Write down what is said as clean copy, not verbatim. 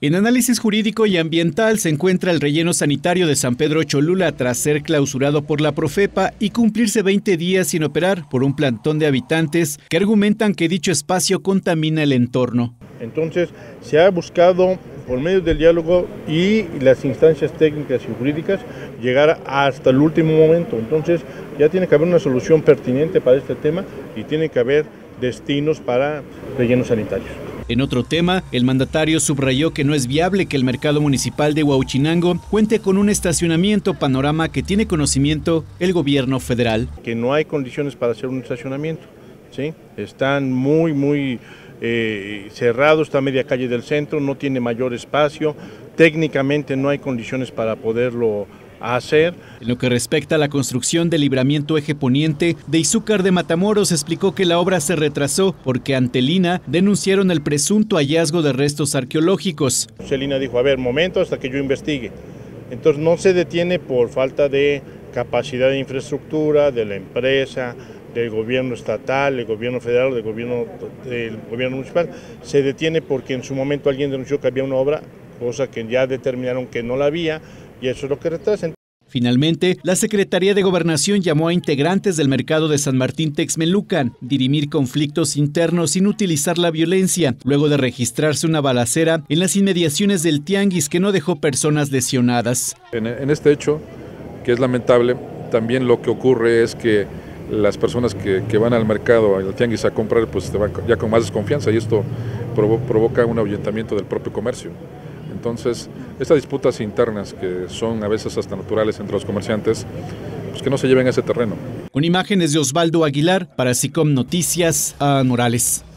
En análisis jurídico y ambiental se encuentra el relleno sanitario de San Pedro Cholula tras ser clausurado por la Profepa y cumplirse 20 días sin operar por un plantón de habitantes que argumentan que dicho espacio contamina el entorno. Entonces se ha buscado por medio del diálogo y las instancias técnicas y jurídicas llegar hasta el último momento. Entonces ya tiene que haber una solución pertinente para este tema y tiene que haber destinos para rellenos sanitarios. En otro tema, el mandatario subrayó que no es viable que el mercado municipal de Huauchinango cuente con un estacionamiento, panorama que tiene conocimiento el gobierno federal. Que no hay condiciones para hacer un estacionamiento, ¿sí? Están muy cerrados, está a media calle del centro, no tiene mayor espacio, técnicamente no hay condiciones para poderlo hacer. En lo que respecta a la construcción del libramiento eje poniente de Izúcar de Matamoros, explicó que la obra se retrasó porque ante el INAH denunciaron el presunto hallazgo de restos arqueológicos. El INAH dijo, a ver, momento hasta que yo investigue. Entonces no se detiene por falta de capacidad de infraestructura, de la empresa, del gobierno estatal, del gobierno federal, del gobierno municipal. Se detiene porque en su momento alguien denunció que había una obra, cosa que ya determinaron que no la había, y eso es lo que retrasa. Finalmente, la Secretaría de Gobernación llamó a integrantes del mercado de San Martín Texmelucan dirimir conflictos internos sin utilizar la violencia, luego de registrarse una balacera en las inmediaciones del tianguis que no dejó personas lesionadas. En este hecho, que es lamentable, también lo que ocurre es que las personas que van al mercado, al tianguis a comprar, pues se van ya con más desconfianza y esto provoca un ahuyentamiento del propio comercio. Entonces, estas disputas internas que son a veces hasta naturales entre los comerciantes, pues que no se lleven a ese terreno. Con imágenes de Osvaldo Aguilar, para SICOM Noticias, Morales.